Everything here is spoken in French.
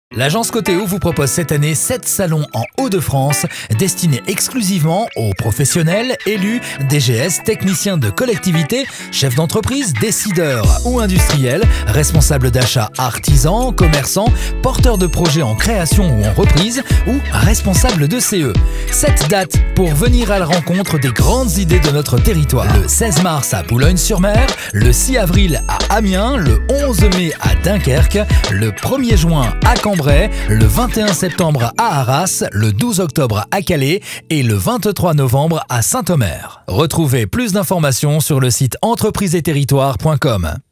L'agence Coteo vous propose cette année 7 salons en Hauts-de-France destinés exclusivement aux professionnels, élus, DGS, techniciens de collectivités, chefs d'entreprise, décideurs ou industriels, responsables d'achat, artisans, commerçants, porteurs de projets en création ou en reprise ou responsables de CE. 7 dates pour venir à la rencontre des grandes idées de notre territoire. Le 16 mars à Boulogne-sur-Mer, le 6 avril à Amiens, le 11 mai à Dunkerque, le 1er juin à Cambrai, le 21 septembre à Arras, le 12 octobre à Calais et le 23 novembre à Saint-Omer. Retrouvez plus d'informations sur le site entreprisesetterritoires.com.